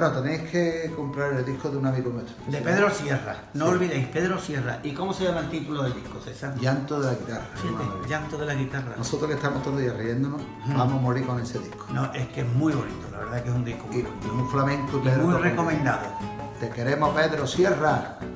Bueno, tenéis que comprar el disco de un amigo nuestro. De Pedro Sierra, no olvidéis, Pedro Sierra. ¿Y cómo se llama el título del disco, César? Llanto de la guitarra. Fíjate, Llanto de la guitarra. Nosotros que estamos todo el día riéndonos, vamos a morir con ese disco. No, es que es muy bonito, la verdad que es un disco muy Y bonito. muy flamenco. Y muy recomendado. Te queremos, Pedro Sierra.